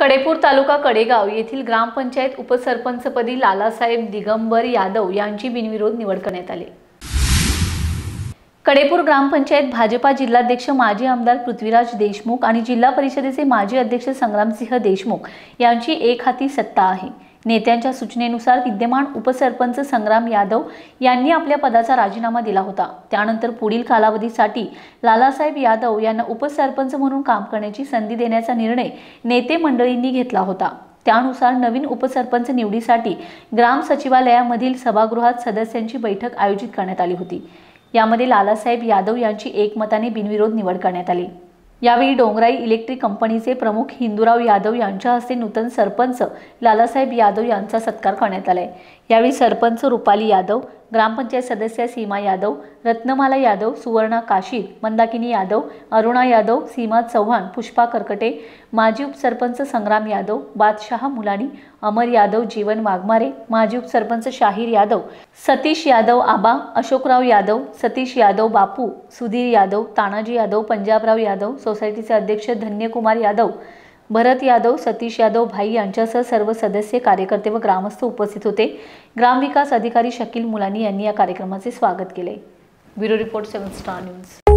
कडेपूर तालुका कडेगाव येथील ग्रामपंचायत उपसरपंचपदी लालासाहेब दिगंबर यादव यांची बिनविरोध निवड करण्यात आली। कडेपूर ग्रामपंचायत भाजपा जिल्हाध्यक्ष माजी आमदार पृथ्वीराज देशमुख आणि जिल्हा परिषदेचे माजी अध्यक्ष संग्रामसिंह देशमुख यांची एक हाती सत्ता आहे। नेत्यांच्या सूचनेनुसार विद्यमान उपसरपंच संग्राम यादव यांनी आपल्या पदाचा राजीनामा दिला होता। त्यानंतर पुढील कालावधीसाठी लालासाहेब यादव यांना उपसरपंच म्हणून काम करण्याची संधी देण्याचा निर्णय नेते मंडळींनी घेतला होता। त्यानुसार नवीन उपसरपंच निवडीसाठी ग्राम सचिवालयामधील सभागृहात सदस्यांची बैठक आयोजित करण्यात आली होती। यामध्ये लालासाहेब यादव यांची एकमताने बिनविरोध निवड करण्यात आली। यावेळी डोंगराई इलेक्ट्रिक कंपनीचे प्रमुख हिंदूराव यादव यांच्या हस्ते नूतन सरपंच लालासाहेब यादव यांचा सत्कार करण्यात आला। यावेळी सरपंच रुपाली यादव, ग्रामपंचायत सदस्य सीमा यादव, रत्नमाला यादव, सुवर्णा काशीद, मंदाकिनी यादव, अरुणा यादव, सीमा चव्हाण, पुष्पा करकटे, माजी उपसरपंच संग्राम यादव, बादशाह मुलानी, अमर यादव, जीवन वाघमारे, माजी उपसरपंच शाहीर यादव, सतीश यादव आबा, अशोकराव यादव, सतीश यादव बापू, सुधीर यादव, तानाजी यादव, पंजाबराव यादव, सोसायटीचे अध्यक्ष धन्यकुमार यादव, भरत यादव, सतीश यादव भाई यांच्यासह सर्व सदस्य, कार्यकर्ते व ग्रामस्थ उपस्थित होते। ग्रामविकास अधिकारी शकील मुलानी यांनी या कार्यक्रमाचे स्वागत केले। Bureau report 7 star news.